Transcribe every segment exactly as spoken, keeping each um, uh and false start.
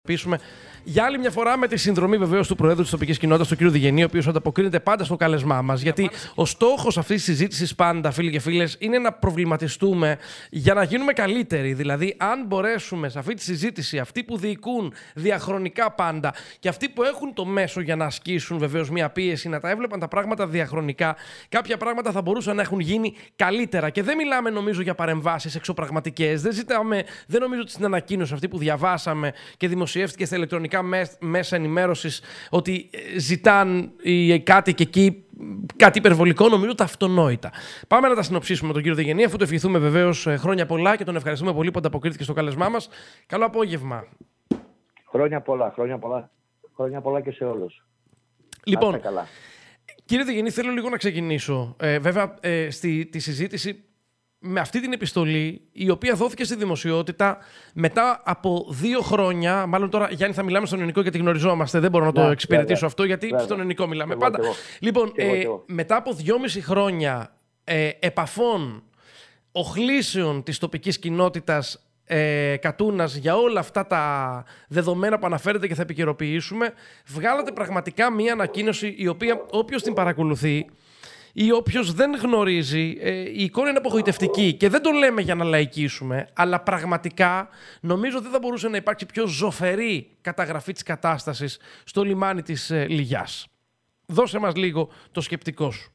πείσουμε. Για άλλη μια φορά με τη συνδρομή βεβαίως του Προέδρου της τοπικής κοινότητας, του κ. Διγενή, ο οποίος ανταποκρίνεται πάντα στο κάλεσμά μας. Γιατί ο στόχος αυτής της συζήτησης πάντα, φίλοι και φίλες, είναι να προβληματιστούμε για να γίνουμε καλύτεροι. Δηλαδή, αν μπορέσουμε σε αυτή τη συζήτηση, αυτοί που διοικούν διαχρονικά πάντα και αυτοί που έχουν το μέσο για να ασκήσουν βεβαίως μια πίεση, να τα έβλεπαν τα πράγματα διαχρονικά, κάποια πράγματα θα μπορούσαν να έχουν γίνει καλύτερα. Και δεν μιλάμε, νομίζω, για παρεμβάσεις εξωπραγματικές. Δεν ζητάμε, δεν νομίζω ότι στην ανακοίνωση αυτή που διαβάσαμε και δημοσιεύτηκε στα ηλεκτρονικά μέσα ενημέρωσης ότι ζητάν οι κάτοικοι εκεί κάτι υπερβολικό, νομίζω τα αυτονόητα. Πάμε να τα συνοψίσουμε με τον κύριο Διγενή, αφού το ευχηθούμε βεβαίως χρόνια πολλά και τον ευχαριστούμε πολύ που ανταποκρίθηκε στο κάλεσμά μας. Καλό απόγευμα. Χρόνια πολλά, χρόνια πολλά. Χρόνια πολλά και σε όλους. Λοιπόν, κύριε Διγενή, θέλω λίγο να ξεκινήσω. Ε, βέβαια, ε, στη τη συζήτηση με αυτή την επιστολή, η οποία δόθηκε στη δημοσιότητα μετά από δύο χρόνια. Μάλλον τώρα, Γιάννη, θα μιλάμε στον ελληνικό γιατί γνωριζόμαστε. Δεν μπορώ να το ναι, εξυπηρετήσω βέβαια, αυτό, γιατί βέβαια. Στον ελληνικό μιλάμε εγώ, πάντα. Εγώ. Λοιπόν, εγώ, ε, εγώ. μετά από δυόμιση χρόνια ε, επαφών, οχλήσεων της τοπικής κοινότητας ε, Κατούνας για όλα αυτά τα δεδομένα που αναφέρετε και θα επικαιροποιήσουμε, βγάλατε πραγματικά μία ανακοίνωση η οποία όποιος την παρακολουθεί ή όποιος δεν γνωρίζει, η εικόνα είναι απογοητευτική και δεν το λέμε για να λαϊκίσουμε, αλλά πραγματικά νομίζω δεν θα μπορούσε να υπάρξει πιο ζωφερή καταγραφή της κατάστασης στο λιμάνι της Λυγιάς. Δώσε μας λίγο το σκεπτικό σου.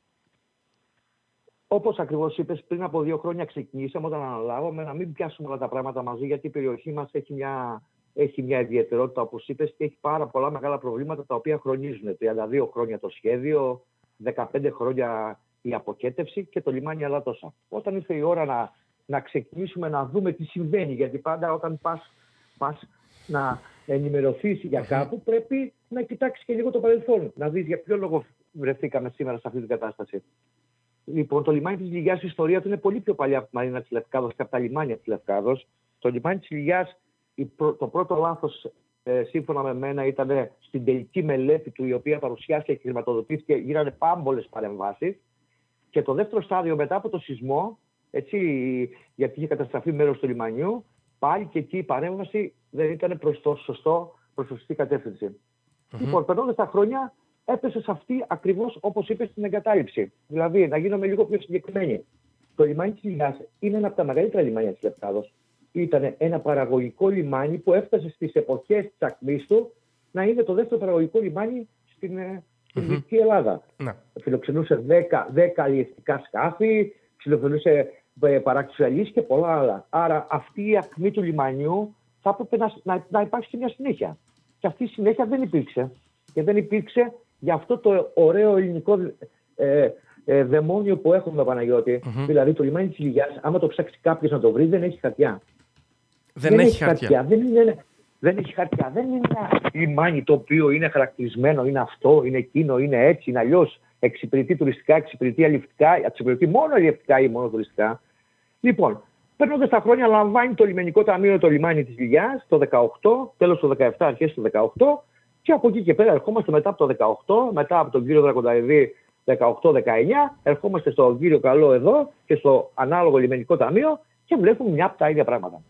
Όπως ακριβώς είπες, πριν από δύο χρόνια ξεκινήσαμε όταν αναλάβαμε να μην πιάσουμε όλα τα πράγματα μαζί, γιατί η περιοχή μας έχει μια, έχει μια ιδιαιτερότητα, όπως είπες, και έχει πάρα πολλά μεγάλα προβλήματα τα οποία χρονίζουν. τριάντα δύο χρόνια το σχέδιο, δεκαπέντε χρόνια η αποκέτευση και το λιμάνι Αλατώσα. Όταν ήρθε η ώρα να, να ξεκινήσουμε να δούμε τι συμβαίνει, γιατί πάντα όταν πας, πας να ενημερωθείς για κάπου, πρέπει να κοιτάξεις και λίγο το παρελθόν, να δεις για ποιο λόγο βρεθήκαμε σήμερα σε αυτή την κατάσταση. Λοιπόν, το λιμάνι της Λυγιάς, η ιστορία του είναι πολύ πιο παλιά από τη Μαρίνα της Λευκάδος και από τα λιμάνια της Λευκάδος. Το λιμάνι της Λυγιάς, το πρώτο λάθος, Ε, σύμφωνα με μένα, ήταν στην τελική μελέτη του, η οποία παρουσιάστηκε και χρηματοδοτήθηκε, γίνανε πάμπολες παρεμβάσεις. Και το δεύτερο στάδιο, μετά από το σεισμό, έτσι, γιατί είχε καταστραφεί μέρος του λιμανιού, πάλι και εκεί η παρέμβαση δεν ήταν προς το σωστό, προς τη σωστή κατεύθυνση. Mm-hmm. Λοιπόν, περνώντας τα χρόνια, έπεσε σε αυτή ακριβώς όπως είπε στην εγκατάλειψη. Δηλαδή, να γίνομαι λίγο πιο συγκεκριμένη. Το λιμάνι της Λυγιάς είναι ένα από τα μεγαλύτερα λιμάνια της Λευκάδος. Ήταν ένα παραγωγικό λιμάνι που έφτασε στις εποχές της ακμής του να είναι το δεύτερο παραγωγικό λιμάνι στην Δυτική mm-hmm. Ελλάδα. Mm-hmm. Φιλοξενούσε δέκα αλλιευτικά σκάφη, φιλοξενούσε παράκτους αλίες και πολλά άλλα. Άρα αυτή η ακμή του λιμανιού θα έπρεπε να, να, να υπάρξει μια συνέχεια. Και αυτή η συνέχεια δεν υπήρξε. Και δεν υπήρξε για αυτό το ωραίο ελληνικό ε, ε, δαιμόνιο που έχουμε, Παναγιώτη. Mm-hmm. Δηλαδή το λιμάνι της Λυγιάς, άμα το ψάξει κάποιος να το βρει, δεν έχει χαρτιά. Δεν, δεν έχει χαρτιά. χαρτιά. Δεν, είναι, δεν έχει χαρτιά. Δεν είναι ένα λιμάνι το οποίο είναι χαρακτηρισμένο, είναι αυτό, είναι εκείνο, είναι έτσι, είναι αλλιώς. Εξυπηρετεί τουριστικά, εξυπηρετεί αλλιευτικά, εξυπηρετεί μόνο αλλιευτικά ή μόνο τουριστικά. Λοιπόν, παίρνοντας τα χρόνια, λαμβάνει το λιμενικό ταμείο το λιμάνι της Λυγιάς το δεκαοκτώ, τέλος του δεκαεπτά, αρχές του δεκαοκτώ, και από εκεί και πέρα ερχόμαστε μετά από το δεκαοκτώ, μετά από τον κύριο Δρακονταηδή δεκαοκτώ δεκαεννιά, ερχόμαστε στον κύριο Καλό εδώ και στο ανάλογο λιμενικό ταμείο και βλέπουμε μια από τα ίδια πράγματα.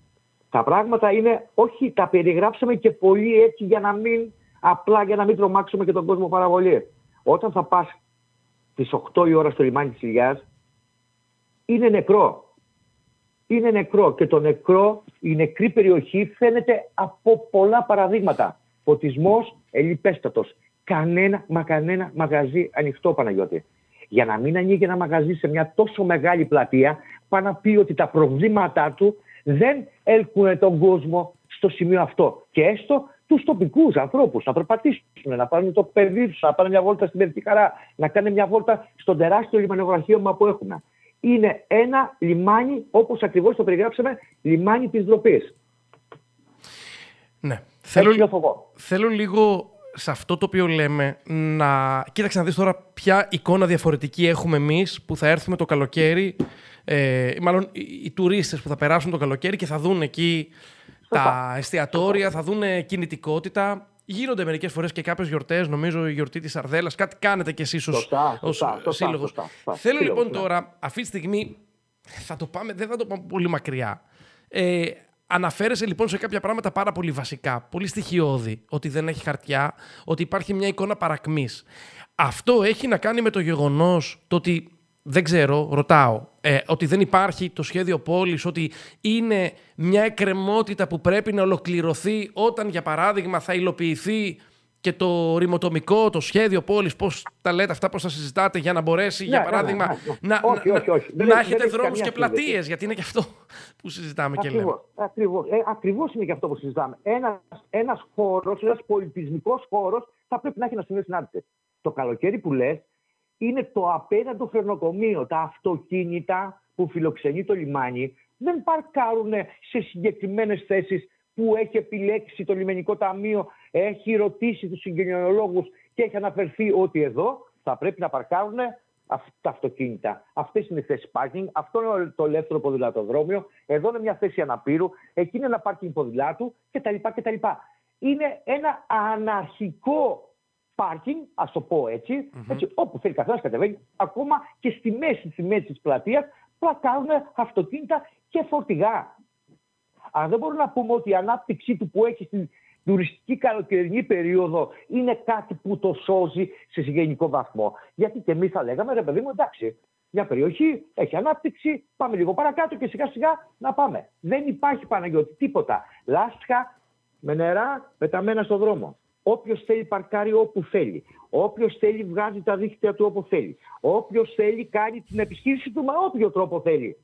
Τα πράγματα είναι, όχι, τα περιγράψαμε και πολύ έτσι για να μην, απλά για να μην τρομάξουμε και τον κόσμο πάρα πολύ. Όταν θα πας στις οκτώ η ώρα στο λιμάνι της Λυγιάς, είναι νεκρό. Είναι νεκρό και το νεκρό, η νεκρή περιοχή φαίνεται από πολλά παραδείγματα. Φωτισμός ελιπέστατος. Κανένα, μα κανένα μαγαζί ανοιχτό, Παναγιώτη. Για να μην ανοίγει ένα μαγαζί σε μια τόσο μεγάλη πλατεία, πάει να πει ότι τα προβλήματά του δεν έλκουν τον κόσμο στο σημείο αυτό. Και έστω τους τοπικούς ανθρώπους να περπατήσουν, να πάρουν το παιδί τους, να πάνε μια βόλτα στην Παιδική Χαρά, να κάνουν μια βόλτα στο τεράστιο λιμανιογραφείο που έχουμε. Είναι ένα λιμάνι, όπως ακριβώς το περιγράψαμε, λιμάνι της ντροπής. Ναι. Θέλω, θέλω λίγο σε αυτό το οποίο λέμε να... Κοίταξε να δεις τώρα ποια εικόνα διαφορετική έχουμε εμείς που θα έρθουμε το καλοκαίρι, ε, μάλλον οι, οι τουρίστες που θα περάσουν το καλοκαίρι και θα δουν εκεί τα εστιατόρια, θα δουν κινητικότητα. Γίνονται μερικές φορές και κάποιες γιορτές, νομίζω η γιορτή της Σαρδέλας, κάτι κάνετε κι εσείς ως, σωστά, ως σωστά, σύλλογος. Σωστά, σωστά. Θέλω Σύλλογος, λοιπόν ναι. τώρα, αυτή τη στιγμή, θα το πάμε, δεν θα το πάμε πολύ μακριά. Ε, αναφέρεσαι λοιπόν σε κάποια πράγματα πάρα πολύ βασικά, πολύ στοιχειώδη, ότι δεν έχει χαρτιά, ότι υπάρχει μια εικόνα παρακμής. Αυτό έχει να κάνει με το γεγονός το ότι, δεν ξέρω, ρωτάω, ε, ότι δεν υπάρχει το σχέδιο πόλης, ότι είναι μια εκκρεμότητα που πρέπει να ολοκληρωθεί όταν, για παράδειγμα, θα υλοποιηθεί και το ρημοτομικό, το σχέδιο πόλης, πώς τα λέτε αυτά, πώς τα συζητάτε, για να μπορέσει, ναι, για ναι, παράδειγμα, ναι, ναι. να, όχι, να, όχι, όχι. να, δεν, να έχετε δεν δρόμους και πλατείες, σύνδεση. γιατί είναι και αυτό που συζητάμε Ακριβώς, και λέμε. Ακριβώς, ε, ακριβώς είναι και αυτό που συζητάμε. Ένας, ένας χώρος, ένας πολιτισμικός χώρος θα πρέπει να έχει να συνδέσει. Το καλοκαίρι που λες είναι το απέναντο φρενοκομείο. Τα αυτοκίνητα που φιλοξενεί το λιμάνι δεν παρκάρουν σε συγκεκριμένες θέσεις που έχει επιλέξει το λιμενικό ταμείο, έχει ρωτήσει τους συγγενειολόγους και έχει αναφερθεί ότι εδώ θα πρέπει να παρκάρουν τα αυτοκίνητα. Αυτές είναι οι θέσεις πάρκινγκ, αυτό είναι το ελεύθερο ποδηλατοδρόμιο, εδώ είναι μια θέση αναπήρου, εκεί είναι ένα πάρκινγκ ποδηλάτου κτλ. κτλ. Είναι ένα αναρχικό πάρκινγκ, ας το πω έτσι, mm-hmm. έτσι όπου θέλει καθένας κατεβαίνει, ακόμα και στη μέση, στη μέση της πλατείας πλακάρουν αυτοκίνητα και φορτηγά. Αλλά δεν μπορούμε να πούμε ότι η ανάπτυξή του που έχει στην τουριστική καλοκαιρινή περίοδο είναι κάτι που το σώζει σε συγγενικό βαθμό. Γιατί και εμείς θα λέγαμε, ρε παιδί μου, εντάξει, μια περιοχή έχει ανάπτυξη, πάμε λίγο παρακάτω και σιγά σιγά να πάμε. Δεν υπάρχει, Παναγιώτη, τίποτα. Λάστιχα με νερά πεταμένα στον δρόμο. Όποιος θέλει παρκάρει όπου θέλει. Όποιος θέλει βγάζει τα δίχτυα του όπου θέλει. Όποιος θέλει κάνει την επιχείρηση του με όποιο τρόπο θέλει.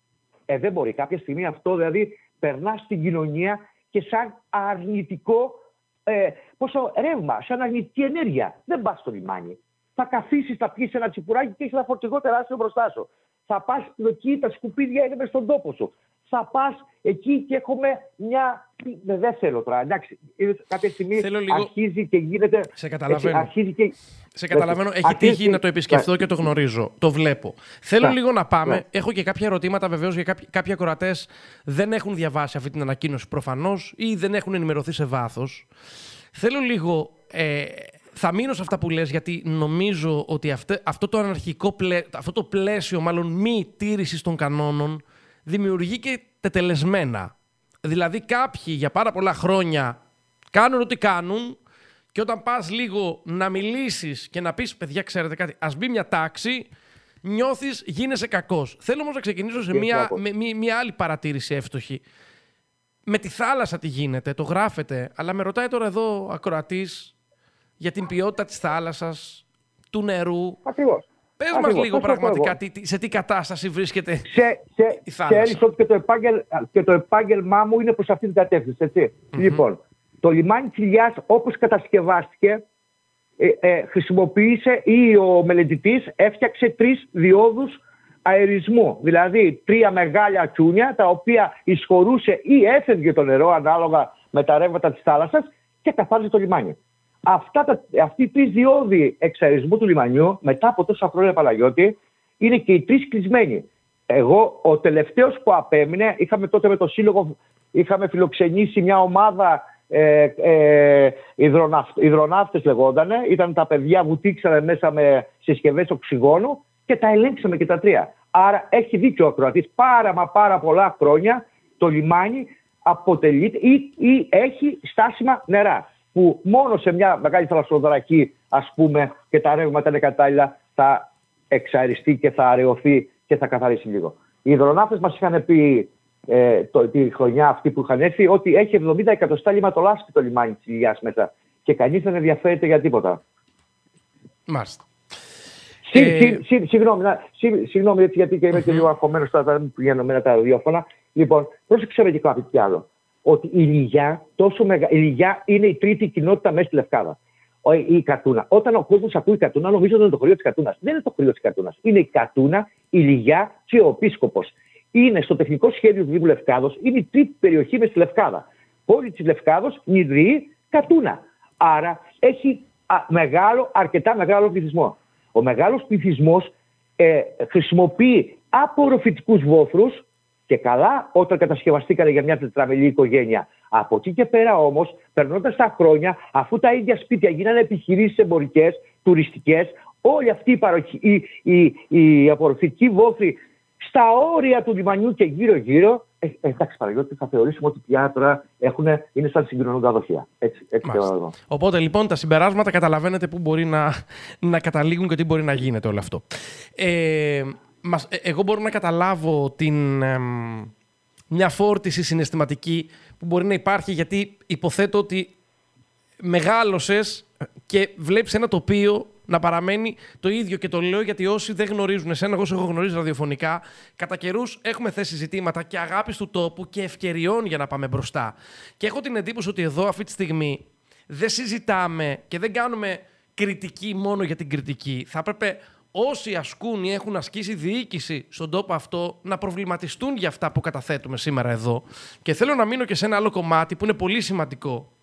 Ε, δεν μπορεί. Κάποια στιγμή αυτό δηλαδή περνά στην κοινωνία και σαν αρνητικό ε, πόσο ρεύμα, σαν αρνητική ενέργεια. Δεν πας στο λιμάνι. Θα καθίσεις, θα πιεις ένα τσιπουράκι και έχεις ένα φορτηγό τεράστιο μπροστά σου. Θα πας εκεί, τα σκουπίδια είναι μες στον τόπο σου. Θα πας εκεί και έχουμε μια. Δεν θέλω τώρα. Εντάξει, κάποια στιγμή λίγο... αρχίζει και γίνεται. Σε καταλαβαίνω. Αρχίζει και... Σε καταλαβαίνω. Έχει αρχίζει... τύχει να το επισκεφθώ και το γνωρίζω. Το βλέπω. Θέλω yeah. λίγο να πάμε. Yeah. Έχω και κάποια ερωτήματα βεβαίως για κάποιοι, κάποιοι ακροατές δεν έχουν διαβάσει αυτή την ανακοίνωση προφανώς ή δεν έχουν ενημερωθεί σε βάθος. Θέλω λίγο. Ε, θα μείνω σε αυτά που λες, γιατί νομίζω ότι αυτό, αυτό το αναρχικό πλαίσιο, αυτό το πλαίσιο μάλλον μη τήρησης των κανόνων δημιουργεί και τετελεσμένα. Δηλαδή κάποιοι για πάρα πολλά χρόνια κάνουν ό,τι κάνουν και όταν πας λίγο να μιλήσεις και να πεις παιδιά ξέρετε κάτι, ας μπει μια τάξη, νιώθεις γίνεσαι κακός. Θέλω όμως να ξεκινήσω σε μια, με, μια, μια άλλη παρατήρηση εύστοχη. Με τη θάλασσα τι γίνεται, το γράφετε, αλλά με ρωτάει τώρα εδώ ακροατής για την ποιότητα της θάλασσας, του νερού. Ακριβώς. Πες Ακριβώς. μας λίγο Πες πραγματικά τι, σε τι κατάσταση βρίσκεται σε, σε, η θάλασσα. Ξέρεις ότι και το, επάγγελ, και το επάγγελμά μου είναι προς αυτή την κατεύθυνση, έτσι. Mm-hmm. Λοιπόν, το λιμάνι Τσιλιάς όπως κατασκευάστηκε, ε, ε, χρησιμοποίησε ή ο μελετητής έφτιαξε τρεις διόδους αερισμού. Δηλαδή τρία μεγάλα τσούνια τα οποία εισχωρούσε ή έφευγε το νερό ανάλογα με τα ρεύματα της θάλασσας και καθάριζε το λιμάνι. Αυτά τα, αυτοί οι τρεις διόδοι εξαερισμού του λιμανιού, μετά από τόσα χρόνια, Παναγιώτη, είναι και οι τρεις κλεισμένοι. Εγώ, ο τελευταίος που απέμεινε, είχαμε τότε με το Σύλλογο, είχαμε φιλοξενήσει μια ομάδα ε, ε, υδροναύ, υδροναύτες λεγότανε. Ήταν τα παιδιά που τύξανε μέσα με συσκευές οξυγόνου και τα ελέγξαμε και τα τρία. Άρα έχει δίκιο ο ακροατής. Πάρα μα πάρα πολλά χρόνια το λιμάνι αποτελείται ή, ή έχει στάσιμα νερά. Που μόνο σε μια μεγάλη θαλασσοδρακή, ας πούμε, και τα ρεύματα είναι κατάλληλα, θα εξαεριστεί και θα αραιωθεί και θα καθαρίσει λίγο. Οι υδροναύτες μας είχαν πει ε, το, τη χρονιά αυτή που είχαν έρθει ότι έχει εβδομήντα εκατοστά λιματολάσπη το λιμάνι της Ηλιάς μέσα και κανείς δεν ενδιαφέρεται για τίποτα. Μάλιστα. Συγγνώμη, έτσι γιατί και είμαι και λίγο αγχωμένος τώρα, δεν πηγαίνω με τα ραδιόφωνα. Λοιπόν, πρόσεξε και κάτι κι άλλο. Ότι η Λιγιά, τόσο μεγα... η Λιγιά είναι η τρίτη κοινότητα μέσα στη Λευκάδα. Η Κατούνα. Όταν ο κόσμος ακούει Κατούνα, νομίζω ότι είναι το χωριό της Κατούνας. Δεν είναι το χωριό της Κατούνας. Είναι η Κατούνα, η Λιγιά και ο Επίσκοπος. Είναι στο τεχνικό σχέδιο του Δήμου Λευκάδος, είναι η τρίτη περιοχή μέσα στη Λευκάδα. Πόλη της Λευκάδος, Νιδρυή, Κατούνα. Άρα έχει α, μεγάλο, αρκετά μεγάλο πληθυσμό. Ο μεγάλος πληθυσμός ε, χρησιμοποιεί απορροφητικούς βόθρους. Και καλά όταν κατασκευαστήκανε για μια τετραμελή οικογένεια. Από εκεί και πέρα όμως, περνώντας τα χρόνια, αφού τα ίδια σπίτια γίνανε επιχειρήσεις εμπορικές, τουριστικές, όλη αυτή η, παροχή, η, η, η απορροφητική βόθρη στα όρια του λιμανιού και γύρω-γύρω. Ε, εντάξει, Παναγιώτη, θα θεωρήσουμε ότι πια τώρα έχουν, είναι σαν συγκοινωνούντα δοχεία. Έτσι, έτσι εδώ. Οπότε λοιπόν τα συμπεράσματα καταλαβαίνετε πού μπορεί να, να καταλήγουν και τι μπορεί να γίνεται όλο αυτό. Ε, μας, ε, εγώ μπορώ να καταλάβω την, ε, μια φόρτιση συναισθηματική που μπορεί να υπάρχει, γιατί υποθέτω ότι μεγάλωσες και βλέπεις ένα τοπίο να παραμένει το ίδιο, και το λέω γιατί όσοι δεν γνωρίζουν εσένα, εγώ σε έχω γνωρίσει ραδιοφωνικά, κατά καιρούς έχουμε θέσει ζητήματα και αγάπης του τόπου και ευκαιριών για να πάμε μπροστά. Και έχω την εντύπωση ότι εδώ αυτή τη στιγμή δεν συζητάμε και δεν κάνουμε κριτική μόνο για την κριτική. Θα έπρεπε όσοι ασκούν ή έχουν ασκήσει διοίκηση στον τόπο αυτό να προβληματιστούν για αυτά που καταθέτουμε σήμερα εδώ. Και θέλω να μείνω και σε ένα άλλο κομμάτι που είναι πολύ σημαντικό.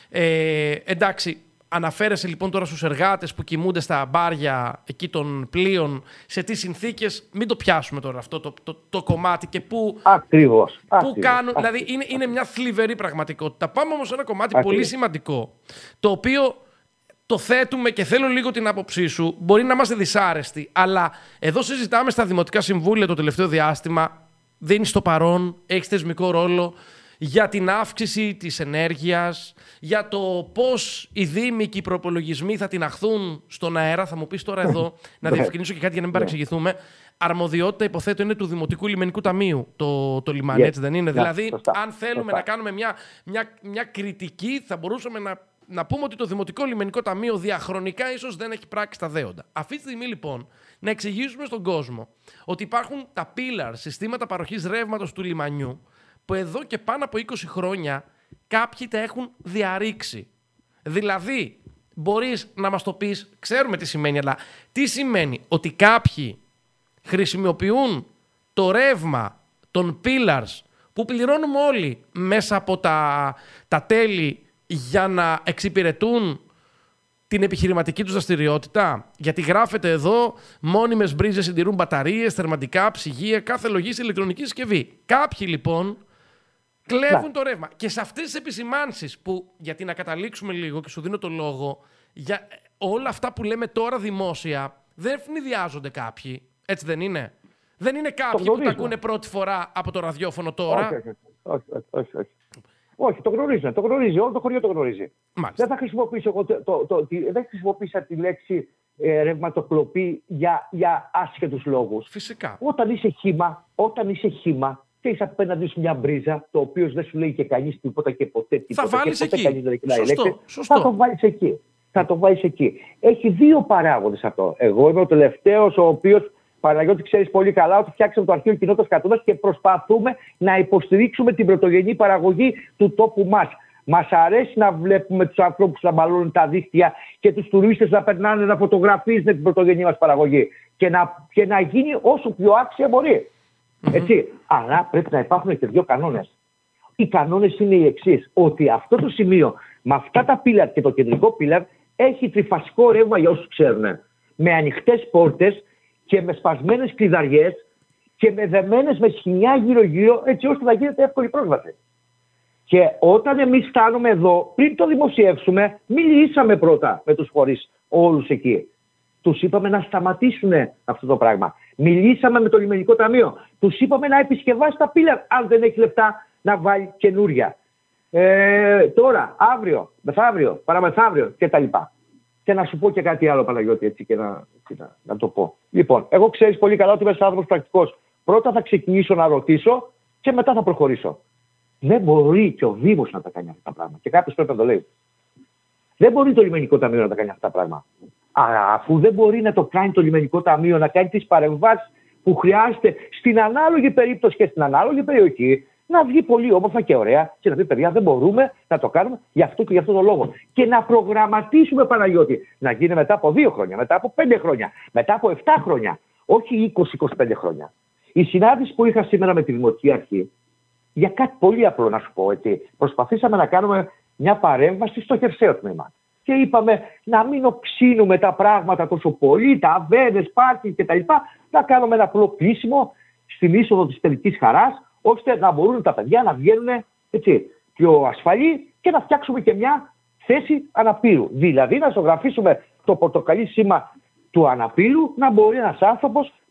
Ε, εντάξει, αναφέρεσαι λοιπόν τώρα στους εργάτες που κοιμούνται στα μπάρια εκεί των πλοίων, σε τι συνθήκες, μην το πιάσουμε τώρα αυτό το, το, το κομμάτι και πού, ακριβώς, πού ακριβώς, κάνουν, ακριβώς. δηλαδή είναι, είναι μια θλιβερή πραγματικότητα. Πάμε όμως σε ένα κομμάτι Ακριβώς. πολύ σημαντικό, το οποίο το θέτουμε και θέλω λίγο την άποψή σου, μπορεί να είμαστε δυσάρεστοι, αλλά εδώ συζητάμε στα Δημοτικά Συμβούλια το τελευταίο διάστημα, δίνεις το παρόν, έχεις θεσμικό ρόλο, για την αύξηση της ενέργειας, για το πώς οι δήμοι και οι προπολογισμοί θα τιναχθούν στον αέρα. Θα μου πεις τώρα εδώ, να διευκρινίσω και κάτι για να μην παρεξηγηθούμε. Αρμοδιότητα, υποθέτω, είναι του Δημοτικού Λιμενικού Ταμείου το, το λιμάνι, yes. έτσι δεν είναι? Yeah, δηλαδή, σωστά. αν θέλουμε σωστά. να κάνουμε μια, μια, μια κριτική, θα μπορούσαμε να, να πούμε ότι το Δημοτικό Λιμενικό Ταμείο διαχρονικά ίσως δεν έχει πράξει τα δέοντα. Αυτή τη στιγμή, λοιπόν, να εξηγήσουμε στον κόσμο ότι υπάρχουν τα pillars, συστήματα παροχής ρεύματος του λιμανιού, που εδώ και πάνω από είκοσι χρόνια κάποιοι τα έχουν διαρρήξει. Δηλαδή, μπορείς να μας το πεις, ξέρουμε τι σημαίνει, αλλά τι σημαίνει? Ότι κάποιοι χρησιμοποιούν το ρεύμα των pillars που πληρώνουμε όλοι μέσα από τα, τα τέλη για να εξυπηρετούν την επιχειρηματική τους δραστηριότητα. Γιατί γράφεται εδώ, μόνιμες μπρίζες συντηρούν μπαταρίες, θερματικά, ψυγεία, κάθε λογής ηλεκτρονική συσκευή. Κάποιοι λοιπόν κλέβουν να. το ρεύμα. Και σε αυτές τις επισημάνσεις που, γιατί να καταλήξουμε λίγο και σου δίνω το λόγο, για όλα αυτά που λέμε τώρα δημόσια, δεν ευνηδιάζονται κάποιοι. Έτσι δεν είναι? Δεν είναι κάποιοι που τα ακούνε πρώτη φορά από το ραδιόφωνο τώρα. Όχι, όχι, όχι. όχι, όχι. όχι το γνωρίζουν, το γνωρίζει, όλο το χωριό το γνωρίζει. Μάλιστα. Δεν θα χρησιμοποιήσω, εγώ το, το, το, δεν χρησιμοποίησα τη λέξη ε, ρευματοκλοπή για, για άσχετους λόγους. Φυσικά. Όταν είσαι χύμα, όταν είσαι χύμα, και είσαι απέναντι σου μια μπρίζα, το οποίο δεν σου λέει και κανείς τίποτα και ποτέ τίποτα. Θα βάλεις εκεί. Σωστό, σωστό. Θα το βάλεις εκεί. Θα το βάλεις εκεί. Έχει δύο παράγοντες αυτό. Εγώ είμαι ο τελευταίος ο οποίος, Παναγιώτη, ξέρεις πολύ καλά ότι φτιάξαμε το Αρχείο Κοινότητας Κατούδας και προσπαθούμε να υποστηρίξουμε την πρωτογενή παραγωγή του τόπου μας. Μας αρέσει να βλέπουμε τους ανθρώπους να μπαλώνουν τα δίχτυα και τους τουρίστες να περνάνε να φωτογραφίζουν την πρωτογενή μας παραγωγή και να, και να γίνει όσο πιο άξια μπορεί. Mm-hmm. Έτσι. Αλλά πρέπει να υπάρχουν και δύο κανόνες. Οι κανόνες είναι οι εξής: ότι αυτό το σημείο με αυτά τα πίλαρ και το κεντρικό πίλαρ έχει τριφασικό ρεύμα, για όσους ξέρουν. Με ανοιχτές πόρτες και με σπασμένες κλειδαριές και με δεμένες με σχοινιά γύρω-γύρω, έτσι ώστε να γίνεται εύκολη πρόσβαση. Και όταν εμείς φτάνουμε εδώ, πριν το δημοσιεύσουμε, μιλήσαμε πρώτα με τους φορείς όλους εκεί. Τους είπαμε να σταματήσουν αυτό το πράγμα. Μιλήσαμε με το Λιμενικό Ταμείο. Τους είπαμε να επισκευάσει τα πίλαρ, αν δεν έχει λεφτά να βάλει καινούρια. Ε, τώρα, αύριο, μεθαύριο, παραμεθαύριο κτλ. Και να σου πω και κάτι άλλο, Παναγιώτη, έτσι και να, και να, να το πω. Λοιπόν, εγώ ξέρεις πολύ καλά ότι είμαι ένας άνθρωπος πρακτικός. Πρώτα θα ξεκινήσω να ρωτήσω και μετά θα προχωρήσω. Δεν μπορεί και ο Δήμος να τα κάνει αυτά τα πράγματα. Και κάποιος πρέπει να το λέει. Δεν μπορεί το Λιμενικό Ταμείο να τα κάνει αυτά τα πράγματα. Αλλά αφού δεν μπορεί να το κάνει το Λιμενικό Ταμείο, να κάνει τις παρεμβάσεις που χρειάζεται στην ανάλογη περίπτωση και στην ανάλογη περιοχή, να βγει πολύ όμορφα και ωραία και να πει: παιδιά, δεν μπορούμε να το κάνουμε γι' αυτό και γι' αυτό το λόγο. Και να προγραμματίσουμε, Παναγιώτη, να γίνει μετά από δύο χρόνια, μετά από πέντε χρόνια, μετά από επτά χρόνια, όχι είκοσι με είκοσι πέντε χρόνια. Η συνάντηση που είχα σήμερα με τη Δημοτική Αρχή, για κάτι πολύ απλό να σου πω, έτσι, προσπαθήσαμε να κάνουμε μια παρέμβαση στο χερσαίο τμήμα. Και είπαμε να μην οξύνουμε τα πράγματα τόσο πολύ, τα αβέρες, πάρκινγκ κτλ. Να κάνουμε ένα απλό κλείσιμο στην είσοδο της Παιδικής Χαράς, ώστε να μπορούν τα παιδιά να βγαίνουν έτσι, πιο ασφαλή και να φτιάξουμε και μια θέση αναπήρου. Δηλαδή να ζωγραφίσουμε το πορτοκαλί σήμα του αναπήρου, να μπορεί ένας άνθρωπος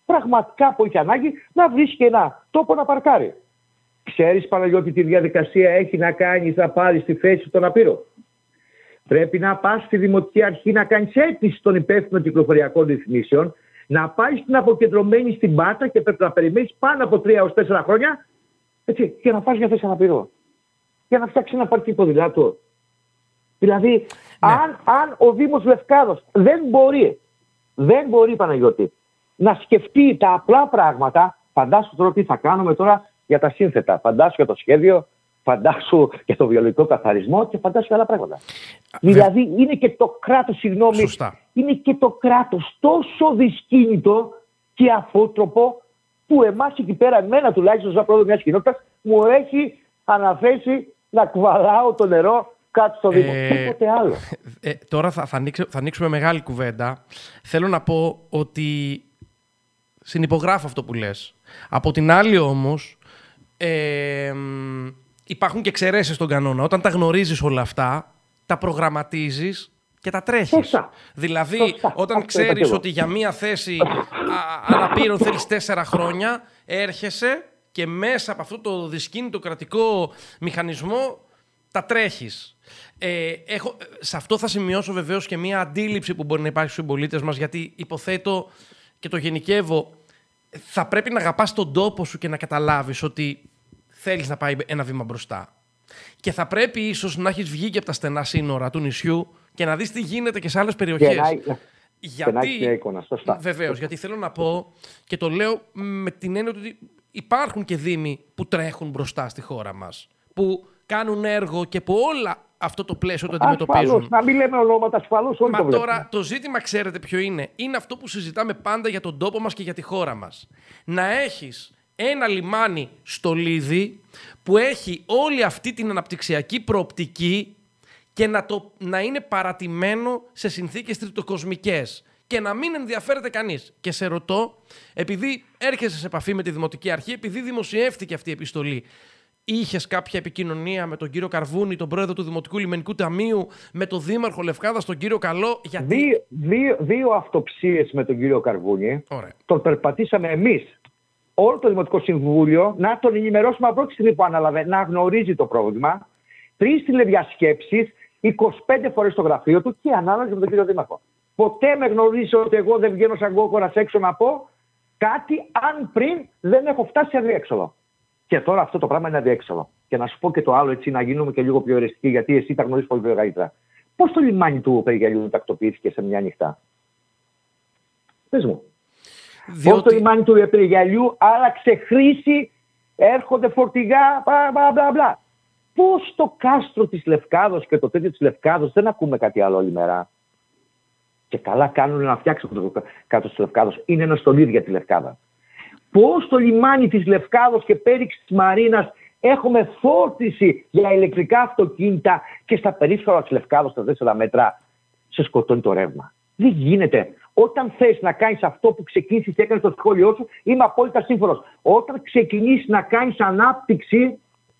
πραγματικά που έχει ανάγκη να βρίσκει ένα τόπο να παρκάρει. Ξέρεις, Παναγιώτη, τι διαδικασία έχει να κάνεις να πάρεις τη θέση στον απείρο? Πρέπει να πας στη Δημοτική Αρχή να κάνεις αίτηση των υπεύθυνων κυκλοφοριακών ρυθμίσεων, να πάει στην αποκεντρωμένη στην Πάτα και πρέπει να περιμένεις πάνω από τρία έως τέσσερα χρόνια, έτσι, για να πας για θέση αναπηρό. Για να φτιάξει ένα πάρκινγκ ποδηλάτου. Δηλαδή, ναι. αν, αν ο Δήμος Λευκάδος δεν μπορεί, δεν μπορεί, Παναγιώτη, να σκεφτεί τα απλά πράγματα, φαντάσου τώρα τι θα κάνουμε τώρα για τα σύνθετα. Φαντάσου για το σχέδιο, φαντάσου για το βιολογικό καθαρισμό και φαντάσου για άλλα πράγματα. Βε... Δηλαδή, είναι και το κράτος, συγγνώμη, Σωστά. είναι και το κράτος τόσο δυσκίνητο και αφότροπο που εμάς εκεί πέρα, εμένα τουλάχιστον, σαν πρόεδρο μιας κοινότητας, μου έχει αναθέσει να κουβαλάω το νερό κάτω στο Δήμο. Ε, Τίποτε άλλο. Ε, τώρα θα, θα, ανοίξω, θα ανοίξουμε μεγάλη κουβέντα. Θέλω να πω ότι συνυπογράφω αυτό που λες. Από την άλλη όμως, ε, υπάρχουν και εξαιρέσεις στον κανόνα. Όταν τα γνωρίζεις όλα αυτά, τα προγραμματίζεις και τα τρέχεις. Σωστά. Δηλαδή, Σωστά. όταν αυτό ξέρεις ότι για μία θέση αναπήρων θέλεις τέσσερα χρόνια, έρχεσαι και μέσα από αυτό το δυσκίνητο κρατικό μηχανισμό τα τρέχεις. Ε, έχω, σε αυτό θα σημειώσω βεβαίως και μία αντίληψη που μπορεί να υπάρχει στους συμπολίτες μας, γιατί υποθέτω και το γενικεύω, θα πρέπει να αγαπάς τον τόπο σου και να καταλάβεις ότι θέλεις να πάει ένα βήμα μπροστά. Και θα πρέπει ίσως να έχεις βγει και από τα στενά σύνορα του νησιού και να δεις τι γίνεται και σε άλλες περιοχές. Να, γιατί, εικόνα, σωστά. Βεβαίως, γιατί θέλω να πω και το λέω με την έννοια ότι υπάρχουν και δήμοι που τρέχουν μπροστά στη χώρα μας, που κάνουν έργο και που όλα αυτό το πλαίσιο το αντιμετωπίζουν. Ασφαλώς, να μην λέμε ονόματα, ασφαλώς όλοι. Μα το τώρα το ζήτημα ξέρετε ποιο είναι? Είναι αυτό που συζητάμε πάντα για τον τόπο μας και για τη χώρα μας. Να έχεις ένα λιμάνι στο Λίδι που έχει όλη αυτή την αναπτυξιακή προοπτική και να, το, να είναι παρατημένο σε συνθήκες τριτοκοσμικές και να μην ενδιαφέρεται κανείς. Και σε ρωτώ, επειδή έρχεσαι σε επαφή με τη Δημοτική Αρχή, επειδή δημοσιεύτηκε αυτή η επιστολή, είχες κάποια επικοινωνία με τον κύριο Καρβούνη, τον πρόεδρο του Δημοτικού Λιμενικού Ταμείου, με τον Δήμαρχο Λευκάδας, τον κύριο Καλό? Γιατί... Δύο, δύο, δύο αυτοψίες με τον κύριο Καρβούνη. Ωραία. Τον περπατήσαμε εμείς. Όλο το Δημοτικό Συμβούλιο να τον ενημερώσουμε από πρώτη στιγμή που ανάλαβε, να γνωρίζει το πρόβλημα. Τρεις τηλεδιασκέψεις, είκοσι πέντε φορές στο γραφείο του και ανάλογα με τον κύριο Δήμαρχο. Ποτέ με γνωρίζει ότι εγώ δεν βγαίνω σαν κόκορας έξω να πω κάτι αν πριν δεν έχω φτάσει σε αδιέξοδο. Και τώρα αυτό το πράγμα είναι αδιέξοδο. Και να σου πω και το άλλο, έτσι, να γίνουμε και λίγο πιο αιρεστικοί, γιατί εσύ τα γνωρίζεις πολύ πιο καλύτερα. Πώς το λιμάνι του Περιγυαλιού τακτοποιήθηκε σε μια νυχτά? Πες μου. Διότι... Πώς το λιμάνι του Περιγυαλιού άλλαξε χρήση, έρχονται φορτηγά, μπλα μπλα μπλα. Πώς το κάστρο της Λευκάδος και το τέτοιο της Λευκάδος, δεν ακούμε κάτι άλλο όλη μέρα. Και καλά κάνουν να φτιάξουν το κάστρο της Λευκάδος. Είναι ένα στολίδι για τη Λευκάδα. Πώς το λιμάνι της Λευκάδος και πέριξη της Μαρίνας έχουμε φόρτιση για ηλεκτρικά αυτοκίνητα και στα περίσσερα της Λευκάδος στα τέσσερα μέτρα σε σκοτώνει το ρεύμα. Δεν γίνεται. Όταν θες να κάνεις αυτό που ξεκίνησες και έκανες στο σχόλιο σου, είμαι απόλυτα σύμφωνος. Όταν ξεκινήσεις να κάνεις ανάπτυξη,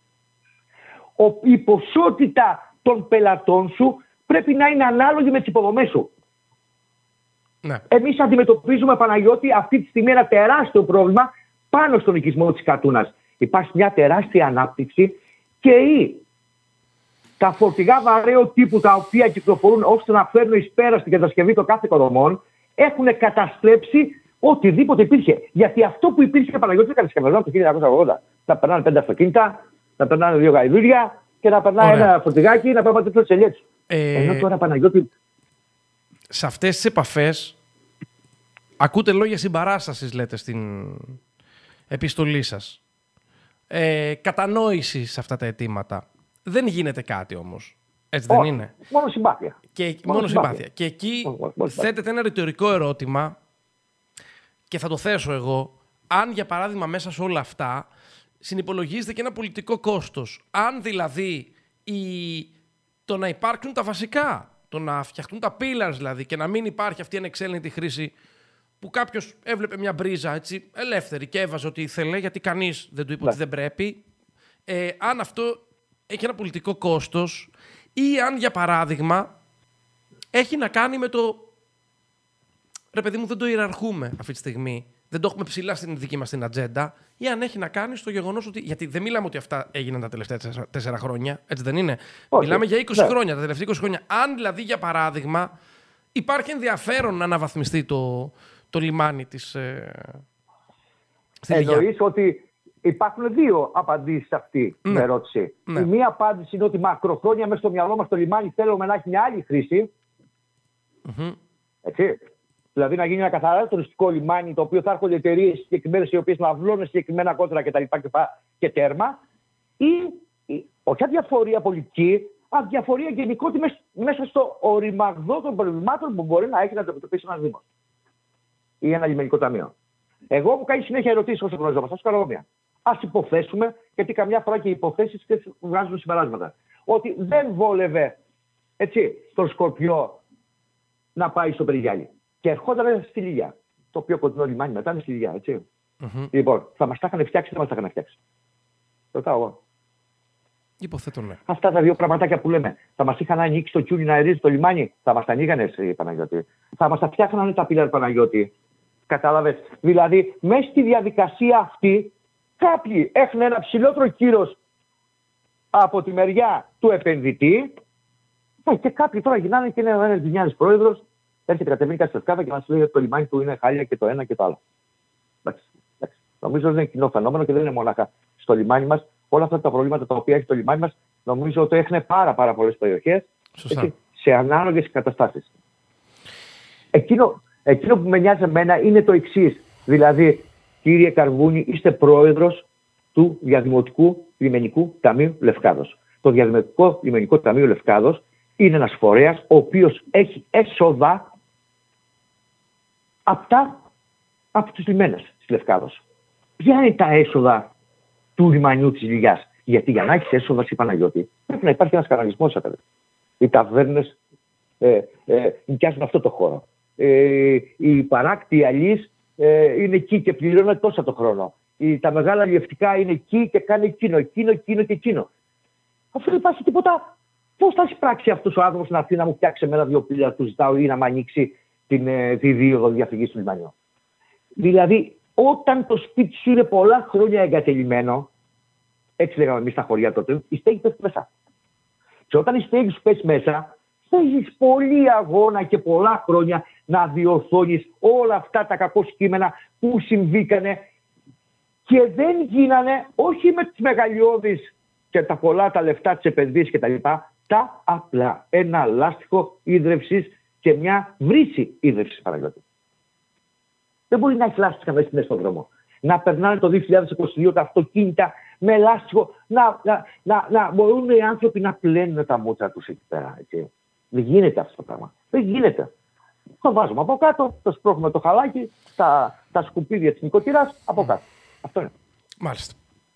η ποσότητα των πελατών σου πρέπει να είναι ανάλογη με τις υποδομές σου. Ναι. Εμείς αντιμετωπίζουμε, Παναγιώτη, αυτή τη στιγμή ένα τεράστιο πρόβλημα πάνω στον οικισμό της Κατούνας. Υπάρχει μια τεράστια ανάπτυξη και ή τα φορτηγά βαρέου τύπου τα οποία κυκλοφορούν ώστε να φέρνουν εις πέρα στην κατασκευή των κάθε οικοδομών έχουν καταστρέψει οτιδήποτε υπήρχε. Γιατί αυτό που υπήρχε, Παναγιώτη, ήταν κατασκευασμένο από το χίλια εννιακόσια ογδόντα. Να περνάνε πέντε αυτοκίνητα, να περνάνε δύο γαϊδούρια και να περνάει ένα φορτηγάκι να περπατήσει τι ελιές. Ε... Ενώ τώρα, Παναγιώτη. Σε αυτές τις επαφές ακούτε λόγια συμπαράστασης, λέτε στην επιστολή σας. Ε, κατανόηση σε αυτά τα αιτήματα. Δεν γίνεται κάτι όμως. Έτσι δεν Όχι, είναι? Μόνο συμπάθεια. Και, μόνο, μόνο συμπάθεια. συμπάθεια. Και εκεί μόνο, μόνο θέτεται ένα ρητορικό ερώτημα και θα το θέσω εγώ. Αν για παράδειγμα μέσα σε όλα αυτά συνυπολογίζεται και ένα πολιτικό κόστος. Αν δηλαδή η... το να υπάρξουν τα βασικά, το να φτιαχτούν τα pillars δηλαδή και να μην υπάρχει αυτή η ανεξέλεγκτη χρήση που κάποιος έβλεπε μια μπρίζα έτσι, ελεύθερη και έβαζε ό,τι ήθελε, γιατί κανείς δεν του είπε ότι δεν πρέπει. Ε, αν αυτό έχει ένα πολιτικό κόστος ή αν, για παράδειγμα, έχει να κάνει με το... Ρε παιδί μου, δεν το ιεραρχούμε αυτή τη στιγμή. δεν το έχουμε ψηλά στην δική μας την ατζέντα, ή αν έχει να κάνει στο γεγονός ότι. Γιατί δεν μιλάμε ότι αυτά έγιναν τα τελευταία τέσσερα χρόνια, έτσι δεν είναι. Όχι. Μιλάμε για είκοσι ναι. χρόνια, τα τελευταία είκοσι χρόνια. Αν δηλαδή, για παράδειγμα, υπάρχει ενδιαφέρον να αναβαθμιστεί το, το λιμάνι της. Ε, Εννοείς ότι υπάρχουν δύο απαντήσεις σε αυτή την ναι. ερώτηση. Ναι. Η μία απάντηση είναι ότι μακροχρόνια μέσα στο μυαλό μας το λιμάνι θέλουμε να έχει μια άλλη χρήση. Mm-hmm. Έτσι. Δηλαδή να γίνει ένα καθαρά τουριστικό λιμάνι, το οποίο θα έρχονται εταιρείες συγκεκριμένες οι οποίες να βλώνουν συγκεκριμένα κόντρα κτλ. Και, και τέρμα. Ή, ή όχι αδιαφορία πολιτική, αδιαφορία γενικότητα μέσα στο οριμαγδό των προβλημάτων που μπορεί να έχει να αντιμετωπίσει ένας Δήμος ή ένα λιμενικό ταμείο. Εγώ μου κάνει συνέχεια ερωτήσεις όσο γνωριζόμαστε. Ας κάνω μία. Ας υποθέσουμε, γιατί καμιά φορά και οι υποθέσεις βγάζουν συμπεράσματα, ότι δεν βόλευε έτσι, τον Σκορπιό να πάει στο Περιγιάλι. Και ερχόταν στη Λιγιά. Το πιο κοντινό λιμάνι μετά είναι στη Λιγιά, έτσι. Mm-hmm. Λοιπόν, θα μας τα είχαν φτιάξει ή δεν μας τα είχαν φτιάξει? Ρωτάω εγώ. Υποθέτω ναι. Αυτά τα δύο πραγματάκια που λέμε. Θα μας είχαν ανοίξει το κιούνι να αερίζει το λιμάνι, θα μας τα ανοίγανε εσύ, Παναγιώτη. Θα μας τα φτιάχνανε τα πίλαρ, Παναγιώτη. Κατάλαβες. Δηλαδή, μέσα στη διαδικασία αυτή, κάποιοι έχουν ένα ψηλότερο κύρος από τη μεριά του επενδυτή. Και κάποιοι τώρα γυρνάνε και είναι ένα Γκρινιάδης πρόεδρος. Έρχεται κατεβαίνει κάτι στο σκάφο και μας λέει ότι το λιμάνι του είναι χάλια και το ένα και το άλλο. Εντάξει, εντάξει. Νομίζω ότι είναι κοινό φαινόμενο και δεν είναι μονάχα στο λιμάνι μας. Όλα αυτά τα προβλήματα τα οποία έχει το λιμάνι μας, νομίζω ότι έχουν πάρα, πάρα πολλές περιοχές σε ανάλογες καταστάσεις. Εκείνο, εκείνο που με νοιάζει εμένα είναι το εξής. Δηλαδή, κύριε Καρβούνη, είστε πρόεδρος του Διαδημοτικού Λιμενικού Ταμείου Λευκάδος. Το Διαδημοτικό Λιμενικό Ταμείο Λευκάδος είναι ένας φορέας ο οποίος έχει έσοδα από, τα, από τους λιμένες της Λευκάδος. Ποια είναι τα έσοδα του λιμανιού της Λιγιάς? Γιατί για να έχεις έσοδα, στη Παναγιώτη, πρέπει να υπάρχει ένας κανονισμός. Οι ταβέρνες ε, ε, νοικιάζουν αυτό το χώρο. Ε, οι παράκτοι αλείς ε, είναι εκεί και πληρώνουν τόσα το χρόνο. Οι, τα μεγάλα αλλιευτικά είναι εκεί και κάνει εκείνο, εκείνο, εκείνο και εκείνο. Αφού δεν υπάρχει τίποτα, πώς θα εισπράξει αυτός ο άνθρωπος να έρθει να μου φτιάξει εμένα δύο πύλια του ζητάω ή να μου ανοίξει την, ε, τη δίωδο διαφυγής του λιμανιού? Δηλαδή, όταν το σπίτι σου είναι πολλά χρόνια εγκατελειμμένο, έτσι λέγαμε εμείς στα χωριά τότε, η στέγη πέφτει μέσα. Και όταν η στέγη σου πέσει μέσα, θα έχεις πολύ αγώνα και πολλά χρόνια να διορθώνεις όλα αυτά τα κακό κείμενα που συμβήκανε και δεν γίνανε όχι με τις μεγαλειώδεις και τα πολλά τα λεφτά της επενδύσης κτλ. Τα, τα απλά. Ένα λάστιχο ίδρευσης και μια βρύση ίδρευσης, Παναγιώτη. Δεν μπορεί να έχει λάστιχα μέσα στον δρόμο. Να περνάνε το δύο χιλιάδες είκοσι δύο τα αυτοκίνητα με λάστιχο, να, να, να, να μπορούν οι άνθρωποι να πλένουν τα μούτρα τους εκεί πέρα. Έτσι. Δεν γίνεται αυτό το πράγμα. Δεν γίνεται. Το βάζουμε από κάτω, το σπρώχνουμε το χαλάκι, τα, τα σκουπίδια της νοικοκυράς από κάτω. Αυτό είναι. Μάλιστα.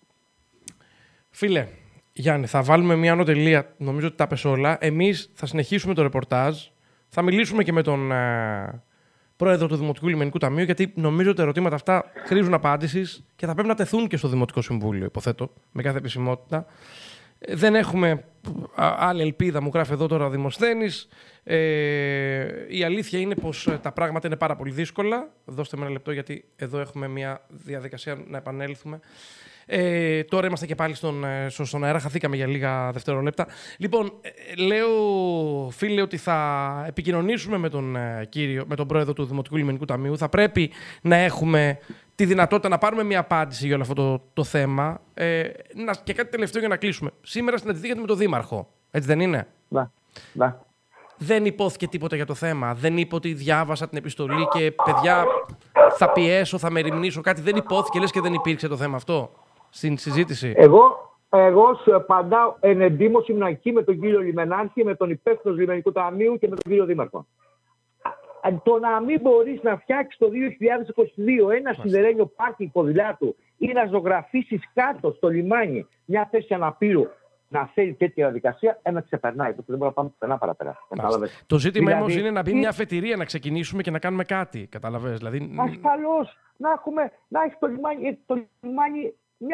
Φίλε, Γιάννη, θα βάλουμε μια ανωτελεία. Νομίζω ότι τα πες όλα. Εμείς θα συνεχίσουμε το ρεπορτάζ. Θα μιλήσουμε και με τον ε, πρόεδρο του Δημοτικού Λιμενικού Ταμείου, γιατί νομίζω ότι τα ερωτήματα αυτά χρήζουν απάντησης και θα πρέπει να τεθούν και στο Δημοτικό Συμβούλιο, υποθέτω, με κάθε επισημότητα. Ε, δεν έχουμε άλλη ελπίδα, μου γράφει εδώ τώρα ο Δημοσθένης. Ε, η αλήθεια είναι πως τα πράγματα είναι πάρα πολύ δύσκολα. Δώστε με ένα λεπτό, γιατί εδώ έχουμε μια διαδικασία να επανέλθουμε. Ε, τώρα είμαστε και πάλι στον, στον αέρα, χαθήκαμε για λίγα δευτερόλεπτα. Λοιπόν, ε, λέω, φίλε, ότι θα επικοινωνήσουμε με τον, ε, κύριο, με τον πρόεδρο του Δημοτικού Λιμενικού Ταμείου. Θα πρέπει να έχουμε τη δυνατότητα να πάρουμε μια απάντηση για όλο αυτό το, το θέμα. Ε, να, και κάτι τελευταίο για να κλείσουμε. Σήμερα συναντηθήκατε με τον Δήμαρχο, έτσι δεν είναι? Να, να. Δεν υπόθηκε τίποτα για το θέμα. Δεν είπε ότι διάβασα την επιστολή και παιδιά θα πιέσω, θα μεριμνήσω, κάτι. Δεν υπόθηκε, λες και δεν υπήρξε το θέμα αυτό στην συζήτηση. Εγώ, εγώ σου απαντάω ενεντίμως, ήμουν εκεί με τον κύριο Λιμενάρχη, με τον υπεύθυνο του Λιμενικού Ταμείου και με τον κύριο Δήμαρχο. Το να μην μπορείς να φτιάξεις το δύο χιλιάδες είκοσι δύο ένα σιδερένιο πάρκινγκ ποδηλάτου ή να ζωγραφίσεις κάτω στο λιμάνι μια θέση αναπήρου, να θέλει τέτοια διαδικασία, ένα ξεπερνάει. Δεν μπορούμε να πάμε πουθενά παραπέρα. Το ζήτημα δηλαδή, όμως είναι να μπει μια αφετηρία, να ξεκινήσουμε και να κάνουμε κάτι. Καταλαβαίνεις. Δηλαδή... Ασφαλώς να, έχουμε, να έχει το λιμάνι, το λιμάνι μια,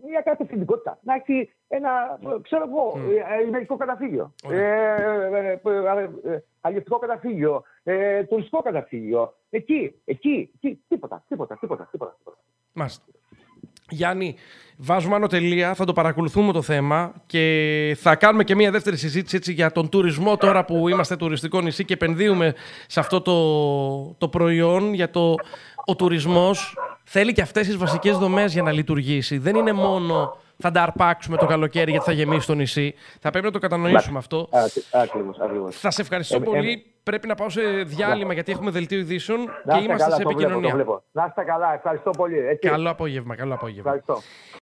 μια κατευθυντικότητα. Να έχει ένα, ξέρω εγώ, mm. ημερικό καταφύγιο, okay. ε, ε, ε, ε, αλλιευτικό καταφύγιο, ε, τουριστικό καταφύγιο. Εκεί, εκεί, εκεί, τίποτα, τίποτα, τίποτα, τίποτα. Μάλιστα. Γιάννη, βάζουμε άνω τελεία, θα το παρακολουθούμε το θέμα και θα κάνουμε και μια δεύτερη συζήτηση έτσι, για τον τουρισμό τώρα που είμαστε τουριστικό νησί και επενδύουμε σε αυτό το, το προϊόν. Για το, ο τουρισμός θέλει και αυτές τις βασικές δομές για να λειτουργήσει. Δεν είναι μόνο θα τα αρπάξουμε το καλοκαίρι γιατί θα γεμίσει το νησί. Θα πρέπει να το κατανοήσουμε αυτό. Ακριβώς, ακριβώς. Θα σε ευχαριστώ ε, πολύ. Ε, πρέπει να πάω σε διάλειμμα ναι. γιατί έχουμε δελτίο ειδήσεων να και είμαστε καλά, σε επικοινωνία. Το βλέπω, το βλέπω. Να είστε καλά, ευχαριστώ πολύ. Έτσι. Καλό απόγευμα, καλό απόγευμα. Ευχαριστώ.